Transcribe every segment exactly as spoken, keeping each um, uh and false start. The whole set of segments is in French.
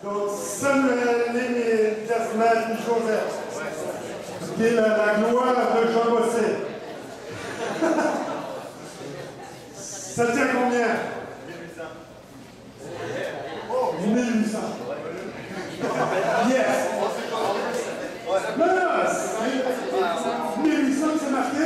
Donc, Samuel, Lénine, Jasmine, Joseph. Qui est la, la gloire de Jean Bossé. Ça tient combien? mille huit cents. Yes. Non, non, mille huit cents, c'est marqué?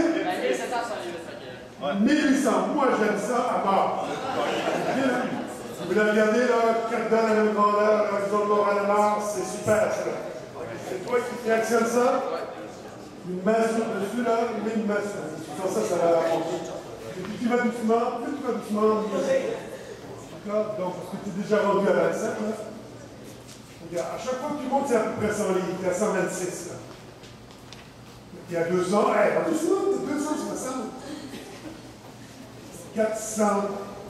mille huit cents. Moi, j'aime ça à mort. Vous la regardez, là, quatre dans la même grandeur, la zone mort à la mort, c'est super, ça. C'est toi qui réactionne ça? Une masse dessus, là, mais une masse. Sans ça, ça va monter. Et plus tu vas doucement, plus tu vas doucement, mieux. D'accord? Donc, parce que tu es déjà rendu à vingt-sept, là. Regarde, à chaque fois que tu montes, c'est à peu près cent livres. Tu es à cent vingt-six, là. Il y a deux ans, hey, pas doucement, tu es deux cent soixante. quatre cents.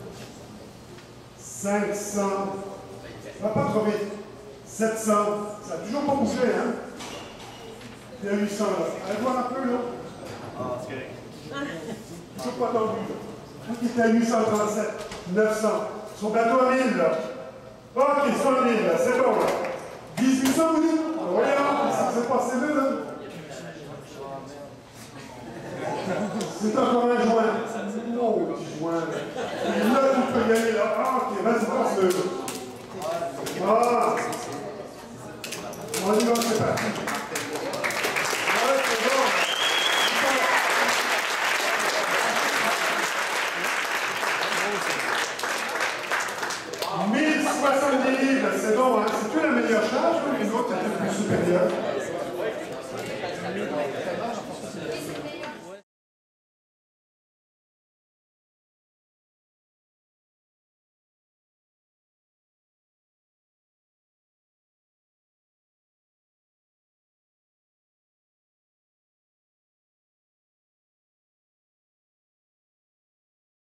cinq cents. Ça va pas trop vite. sept cents. Ça n'a toujours pas bougé, hein? Il y a huit cents là. Allez voir un peu là. Ah, c'est correct. Toujours pas tendu là. Il était à huit cent trente-sept, neuf cents. Ils sont bientôt à mille là. Ok, ils sont à mille là, c'est bon là. dix-huit cents vous dites? Voyons, ça s'est passé là là. C'est encore un joint. Oh, petit joint là. Et là, tu peux y aller là. Ah, ok, vas-y, passe-le. Ah. On y va, c'est parti. mille soixante-dix livres, c'est bon, hein? C'est-tu la meilleure charge ou une autre était plus supérieure?